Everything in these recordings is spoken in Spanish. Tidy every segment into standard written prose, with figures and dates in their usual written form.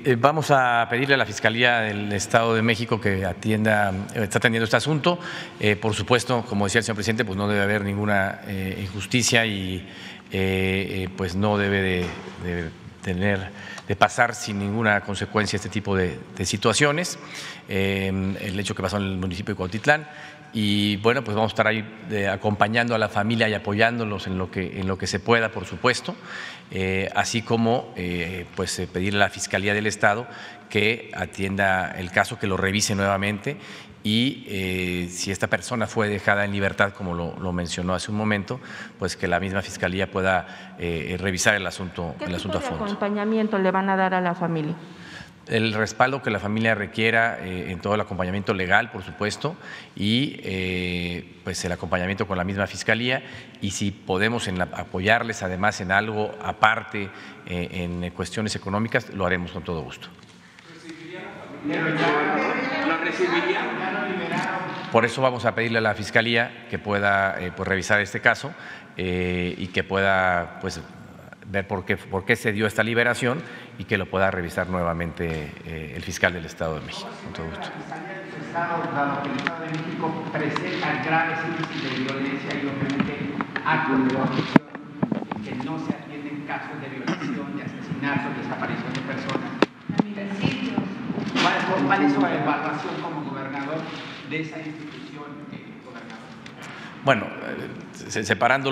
vamos a pedirle a la Fiscalía del Estado de México que está atendiendo este asunto. Por supuesto, como decía el señor presidente, pues no debe haber ninguna injusticia y pues no debe de pasar sin ninguna consecuencia este tipo de situaciones. El hecho que pasó en el municipio de Cuautitlán. Y bueno, pues vamos a estar ahí acompañando a la familia y apoyándolos en lo que se pueda, por supuesto, así como pues pedirle a la Fiscalía del Estado que atienda el caso, que lo revise nuevamente y si esta persona fue dejada en libertad, como lo mencionó hace un momento, pues que la misma Fiscalía pueda revisar el asunto a fondo. ¿Qué acompañamiento le van a dar a la familia? El respaldo que la familia requiera en todo el acompañamiento legal, por supuesto, y pues el acompañamiento con la misma Fiscalía, y si podemos apoyarles además en algo aparte en cuestiones económicas, lo haremos con todo gusto. ¿Lo recibiría? Por eso vamos a pedirle a la Fiscalía que pueda pues revisar este caso y que pueda pues ver por qué se dio esta liberación y que lo pueda revisar nuevamente el fiscal del Estado de México. Con todo gusto. Dado que el Estado de México presenta graves índices de violencia y obviamente actos de corrupción, que no se atienden casos de violación, de asesinato, desaparición de personas. ¿Cuál es su evaluación como gobernador de esa institución, gobernador? Bueno, separando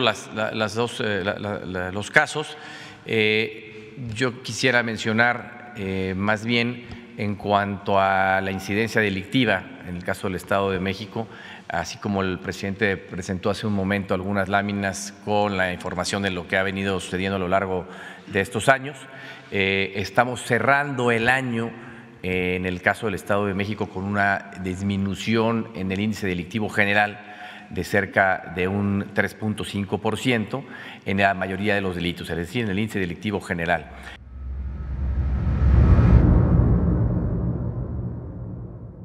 los casos, yo quisiera mencionar más bien en cuanto a la incidencia delictiva en el caso del Estado de México, así como el presidente presentó hace un momento algunas láminas con la información de lo que ha venido sucediendo a lo largo de estos años. Estamos cerrando el año en el caso del Estado de México con una disminución en el índice delictivo general de cerca de un 3.5% en la mayoría de los delitos, es decir, en el índice delictivo general.